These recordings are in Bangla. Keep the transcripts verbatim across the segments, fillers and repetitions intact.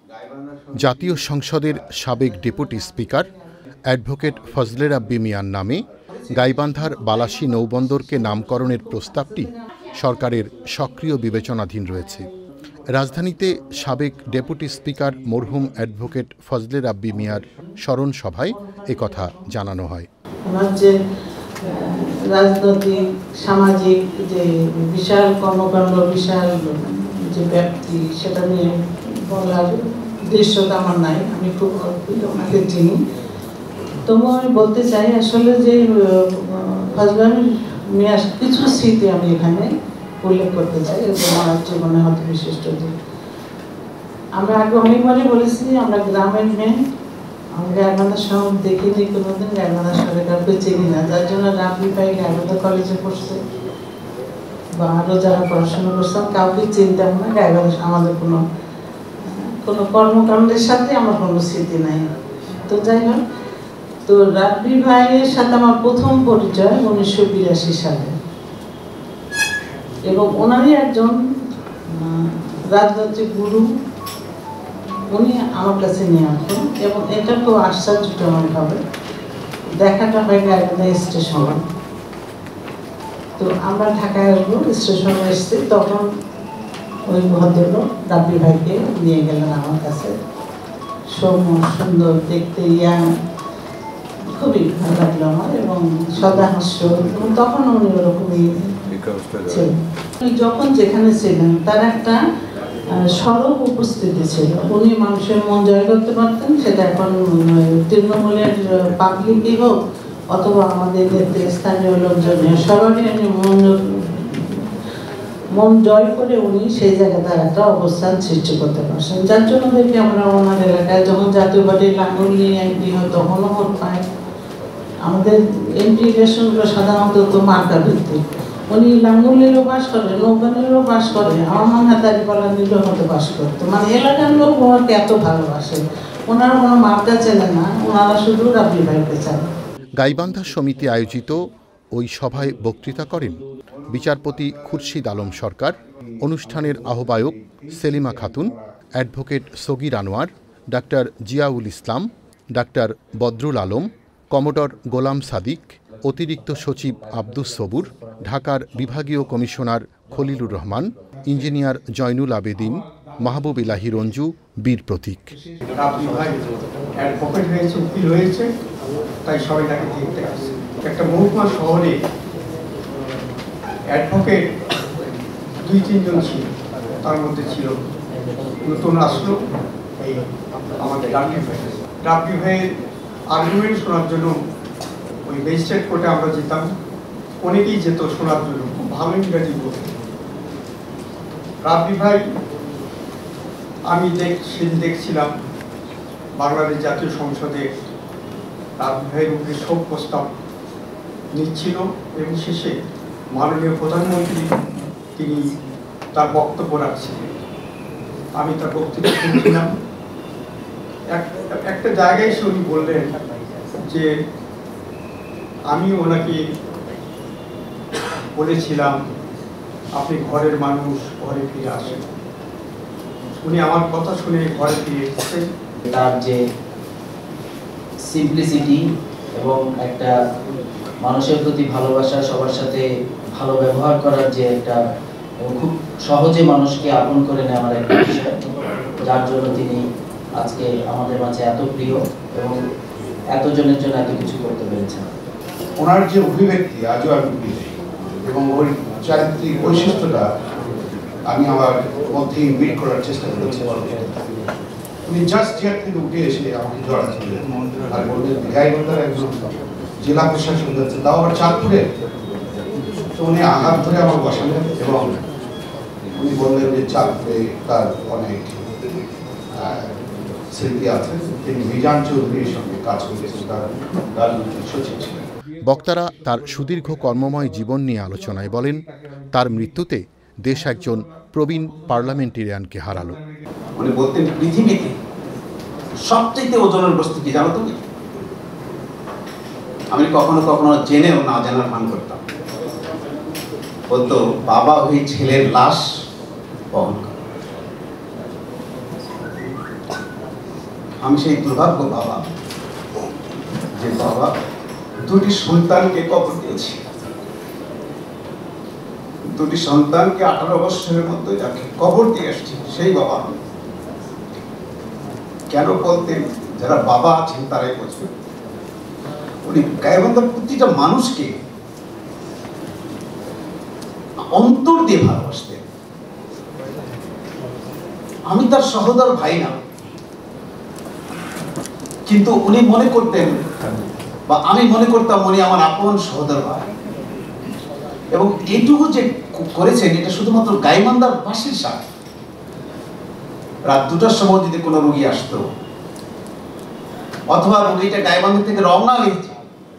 জাতীয় সংসদের সাবেক deputy speaker advocate Fazle Rabbi মিয়ার নামে গাইবান্ধার বালাসী নৌবন্দরকে নামকরণের প্রস্তাবটি সরকারের সক্রিয় বিবেচনাধীন রয়েছে। রাজধানীতে সাবেক ডেপুটি স্পিকার মরহুম অ্যাডভোকেট ফজলে রাব্বি মিয়ার স্মরণ সভায় একথা জানানো হয়। রাজনৈতিক সামাজিক যে বিশাল কর্মকাণ্ড, বিশাল যে ব্যক্তি, সেটা নিয়ে বলার দৃশ্যটা আমার নাই, আমি খুব ওনাকে চিনি। তবু আমি বলতে চাই আসলে যে ফজলে মিয়ার কিছু স্মৃতি আমি এখানে উল্লেখ করতে চাই এবং আমার জীবনে হয়তো বিশিষ্ট যে আমরা আগে অনেকবারই বলেছি আমরা গ্রামের মেয়ে, আমি গাইবান্ধা শহর দেখিনি কোনোদিন, গাইবান্ধা শহরে কাউকে চিনি না, যার জন্য রাব্বি ভাই গাইবান্ধা কলেজে পড়ছে বা আরও যারা পড়াশোনা করছেন কাউকে চিনতাম না। গাইবান্ধা আমাদের কোনো কোনো কর্মকাণ্ডের সাথে আমার কোনো স্মৃতি নাই। তো যাই হোক, তো রাব্বি ভাইয়ের সাথে আমার প্রথম পরিচয় উনিশশো বিরাশি সালে, এবং ওনারই একজন রাজনৈতিক গুরু উনি আমার কাছে নিয়ে আসেন, এবং এটা তো আশ্চর্যজনক ভাবে দেখাটা হয় গাইবান্ধা স্টেশনে। তো আমরা ঢাকায় আসবো, স্টেশনে এসছি, তখন ওই ভদ্রলোক রাব্বি ভাইকে নিয়ে গেলেন আমার কাছে। সৌম্য, সুন্দর দেখতে, ইয়াং, খুবই ভালো লাগলো আমার, এবং সদা হাস্য, এবং তখন উনি ওরকমই ছিলেন। যখন যেখানে ছিলেন তার একটা সরব উপস্থিতি ছিল, উনি মানুষের মন জয় করতে পারতেন। সেটা এখন তৃণমূলের পাবলিকই হোক অথবা আমাদের স্থানীয় লোকজনের, সবারই মন মন জয় করে উনি সেই জায়গায় তার একটা অবস্থান সৃষ্টি করতে পারছেন, যার জন্য দেখি আমরা ওনার এলাকায় যখন জাতীয় পার্টির লাঙ্গল নিয়ে এমপি হয় তখনও ভোট পায়। আমাদের এমপি ইলেকশনগুলো সাধারণত তো মার্কা ভিত্তিক, উনি লাঙ্গুলেরও বাস করে, নৌবানেরও বাস করে, আমার মনে হয় দাঁড়িপাল্লা নিলেও হয়তো বাস করতো। মানে এলাকার লোক ওনাকে এত ভালোবাসে, ওনারা কোনো মার্কা চেনে না, ওনারা শুধু রাব্বি ভাইকে চান। গাইবান্ধা সমিতি আয়োজিত ওই সভায় বক্তৃতা করেন বিচারপতি খুরশিদ আলম সরকার, অনুষ্ঠানের আহ্বায়ক Selima Khatun, advocate Sagir Anwar, doctor Ziaul Islam, doctor Badrul Alam, commodore Golam Sadik, অতিরিক্ত সচিব আব্দুস সবুর, ঢাকার বিভাগীয় কমিশনার খলিলুর রহমান, ইঞ্জিনিয়ার জয়নুল আবেদিন, মাহবুব ইলাহি রঞ্জু, বীর প্রতীক। একটা মহকুমা শহরে অ্যাডভোকেট দুই তিনজন ছিল, তার মধ্যে ছিল নতুন আসলো এই আমাদের রাব্বি ভাই। রাব্বি ভাইয়ের আর্গুমেন্ট শোনার জন্য ওই ম্যাজিস্ট্রেট কোর্টে আমরা যেতাম, অনেকেই যেত শোনার জন্য, খুব ভালো ইংরাজি বলতেন রাব্বি ভাই। আমি দেখ সেদিন দেখছিলাম বাংলাদেশ জাতীয় সংসদে রাব্বি ভাইয়ের মুখে শোক প্রস্তাব নিচ্ছিল, এবং শেষে মাননীয় প্রধানমন্ত্রী তিনি তার বক্তব্য রাখছিলেন। আমি তার বক্তব্য শুনছিলাম। একটা জায়গায় এসে উনি বললেন যে আমি ওনাকে বলেছিলাম আপনি ঘরের মানুষ, ঘরে ফিরে আসেন। উনি আমার কথা শুনে ঘরে ফিরে এসেছেন। তার যে সিম্পলিসিটি এবং একটা মানুষের প্রতি ভালোবাসা, সবার সাথে ভালো ব্যবহার করার যে একটা, খুব সহজে মানুষকে আপন করে নেওয়ার একটা বিষয়, যার জন্য তিনি আজকে আমাদের মাঝে এত প্রিয় এবং এতজনের জন্য এত কিছু করতে পেরেছেন। ওনার যে অভিব্যক্তি আজও আমি বুঝি, এবং ওই চারিত্রিক বৈশিষ্ট্যটা আমি আমার মধ্যে ইনভিট করার চেষ্টা করেছি। উনি জাস্ট চেয়ার থেকে উঠে এসে আমাকে জড়াচ্ছিলেন আর বললেন গাইবান্ধার একজন জেলা প্রশাসক যাচ্ছে, তাও আবার চাঁদপুরে। তো উনি আঘাত ধরে আমার বসালেন এবং উনি বললেন যে চাঁদপুরে তার অনেক স্মৃতি আছে, তিনি মিজান চৌধুরীর সঙ্গে কাজ করেছেন, তার রাজনৈতিক সচিব ছিলেন। বক্তারা তার সুদীর্ঘ কর্মময় জীবন নিয়ে আলোচনায় বলেন, তার মৃত্যুতে দেশ একজন প্রবীণ পার্লামেন্টেরিয়ানকে হারালো। উনি বলতেন পৃথিবীতে সবচেয়ে ওজনের বস্তু কি জানো তুমি? আমি কখনো কখনো জেনেও না জানার ভান করতাম। বলতো বাবা ওই ছেলের লাশ বহন করে। আমি সেই দুর্ভাগ্য বাবা যে বাবা দুটি সন্তানকে কবর দিয়েছি, দুটি সন্তানকে আঠারো বছরের মধ্যে যাকে কবর দিয়ে এসেছি সেই বাবা। কেন বলতেন যারা বাবা আছেন তারাই বুঝবেন। উনি গাইবান্ধার প্রতিটা মানুষকে অন্তর দিয়ে ভালোবাসতেন। আমি তার সহোদর ভাই না, কিন্তু উনি মনে করতেন বা আমি মনে করতাম উনি আমার আপন সহোদর ভাই। এবং এইটুকু যে করেছেন এটা শুধুমাত্র গাইবান্ধার বাসীর সাথে। রাত দুটার সময় যদি কোনো রোগী আসতো অথবা রোগীটা গাইবান্ধা থেকে রওনা হয়েছে,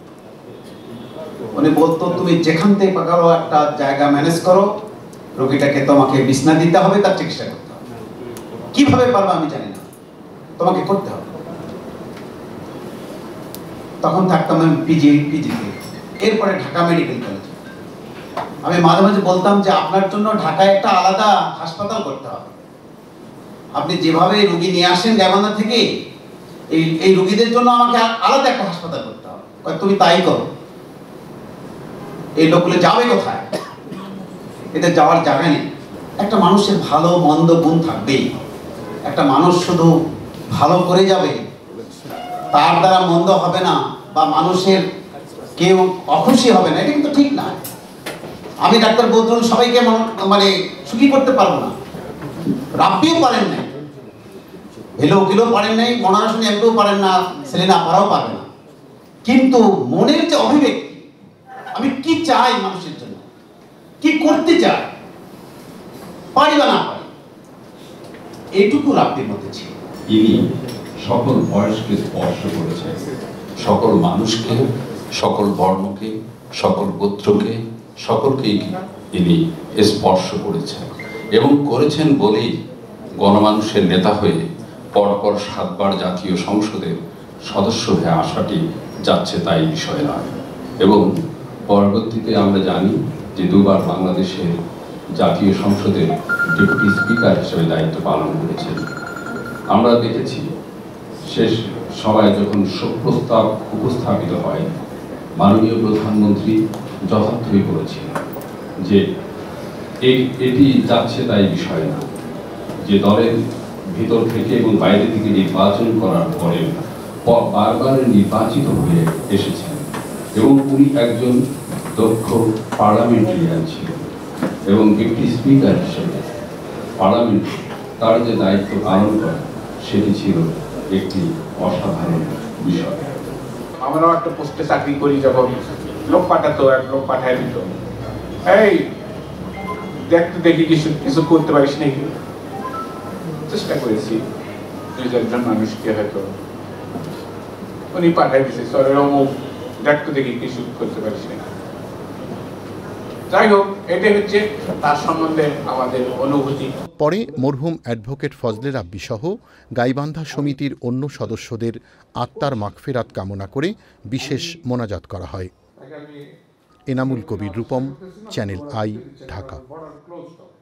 উনি বলতো তুমি যেখান থেকে পাকারো একটা জায়গা ম্যানেজ করো, রোগীটাকে তোমাকে বিছনা দিতে হবে, তার চিকিৎসা করতে হবে। কিভাবে পারবো আমি জানি না, তোমাকে করতে হবে। তখন থাকতাম আমি পিজি পিজিতে, এরপরে ঢাকা মেডিকেল কলেজ। আমি মাঝে মাঝে বলতাম যে আপনার জন্য ঢাকায় একটা আলাদা হাসপাতাল করতে হবে। আপনি যেভাবে রোগী নিয়ে আসেন গাইবান্ধা থেকে, এই এই রোগীদের জন্য আমাকে আলাদা একটা হাসপাতাল করতে হবে। তুমি তাই করো। এই লোকগুলো যাবে কোথায়? এদের যাওয়ার জায়গা নেই। একটা মানুষের ভালো মন্দ গুণ থাকবেই। একটা মানুষ শুধু ভালো করে যাবে, তার দ্বারা মন্দ হবে না, বা মানুষের কেউ অখুশি হবে না, এটা কিন্তু ঠিক না। আমি ডাক্তার বদরুল সবাইকে মানে সুখী করতে পারবো না, রাব্বিও পারেন নাই, ভেলো কিলো পারেন নাই, মনারসন এমপিও পারেন না, সেলিনা পারাও পারবে না। কিন্তু মনের যে অভিব্যক্তি, আমি কি চাই মানুষের জন্য, কি করতে চাই, পারি বা না পারি, এইটুকু রাব্বির মধ্যে ছিল। ইনি সকল বয়সকে স্পর্শ করেছেন, সকল মানুষকে, সকল বর্ণকে, সকল গোত্রকে, সকলকেই ইনি স্পর্শ করেছেন। এবং করেছেন বলেই গণমানুষের নেতা হয়ে পরপর সাতবার জাতীয় সংসদের সদস্য হয়ে আসাটি যাচ্ছে তাই বিষয় নয়। এবং পরবর্তীতে আমরা জানি যে দুবার বাংলাদেশের জাতীয় সংসদের ডেপুটি স্পিকার হিসেবে দায়িত্ব পালন করেছেন। আমরা দেখেছি শেষ সভায় যখন শোক প্রস্তাব উপস্থাপিত হয়, মাননীয় প্রধানমন্ত্রী যথার্থই বলেছিলেন যে এটি যাচ্ছে তাই বিষয় না, যে দলের ভিতর থেকে এবং বাইরে থেকে নির্বাচন করার পরে বারবার নির্বাচিত হয়ে এসেছেন এবং উনি একজন দক্ষ পার্লামেন্টারিয়ান ছিলেন এবং ডেপুটি স্পিকার হিসেবে পার্লামেন্ট তার যে দায়িত্ব পালন করা সেটি ছিল একটি অসাধারণ বিষয়। আমরাও একটা পোস্টে চাকরি করি, যখন লোক পাঠাতো এক লোক পাঠায় দিত, এই দেখতে দেখি কিছু কিছু করতে পারিস নাকি। চেষ্টা করেছি দুই চারজন মানুষকে, হয়তো উনি পাঠাই দিছে সরের অমুক দেখতে দেখি কিছু করতে পারিস নাকি। যাই হোক, এটাই হচ্ছে তার সম্বন্ধে আমাদের অনুভূতি। পরে মরহুম অ্যাডভোকেট ফজলে রাব্বি সহ গাইবান্ধা সমিতির অন্য সদস্যদের আত্মার মাগফিরাত কামনা করে বিশেষ মোনাজাত করা হয়। Enamul Kabir Rupam, Channel I, Dhaka.